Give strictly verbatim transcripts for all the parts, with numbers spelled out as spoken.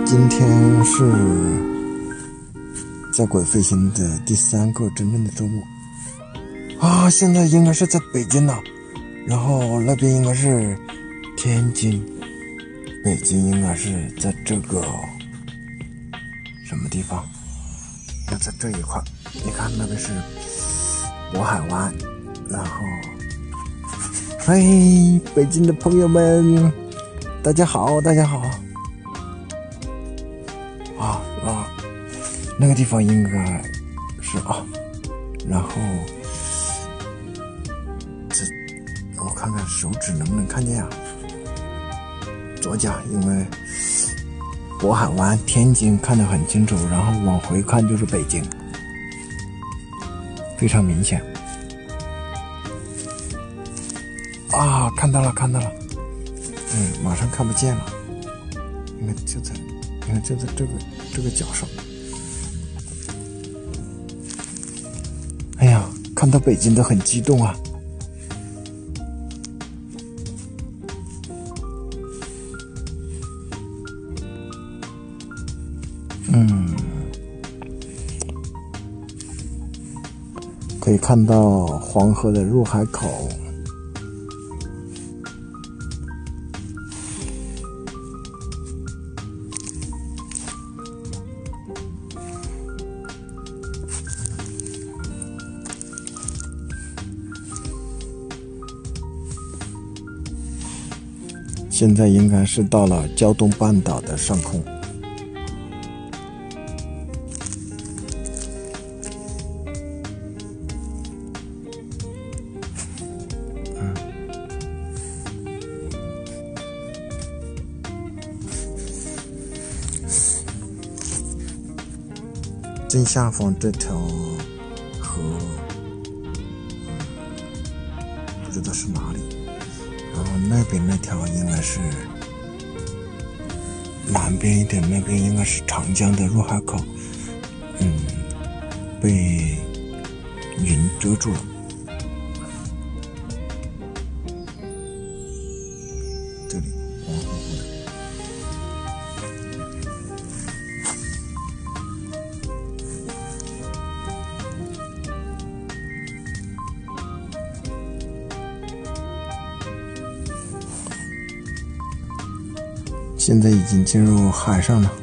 今天是在轨飞行的第三个真正的周末啊！现在应该是在北京了，然后那边应该是天津，北京应该是在这个什么地方？要在这一块，你看那边是渤海湾，然后，嘿，北京的朋友们，大家好，大家好。啊啊，那个地方应该是啊，然后这我看看手指能不能看见啊？左脚因为渤海湾、天津看得很清楚，然后往回看就是北京，非常明显。啊，看到了，看到了，嗯，马上看不见了，应该就在。你看，就在这个这个角上。哎呀，看到北京都很激动啊！嗯，可以看到黄河的入海口。现在应该是到了胶东半岛的上空。嗯，正下方这条河，不知道是哪里。然后那边那条应该是南边一点，那边应该是长江的入海口，嗯，被云遮住了。这里黄乎乎的。现在已经进入海上了，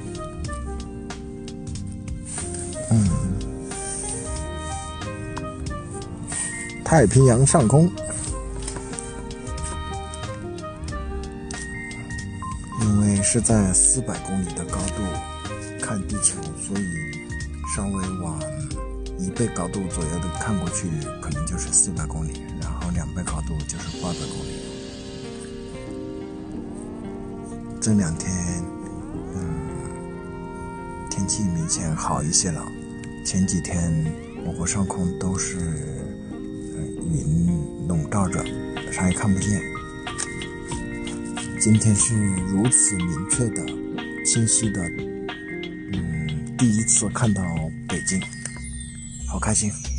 嗯，太平洋上空，因为是在四百公里的高度看地球，所以稍微往一倍高度左右的看过去，可能就是四百公里，然后两倍高度就是八百公里。这两天，嗯，天气明显好一些了。前几天我国上空都是、呃、云笼罩着，啥也看不见。今天是如此明确的、清晰的，嗯，第一次看到北京，好开心。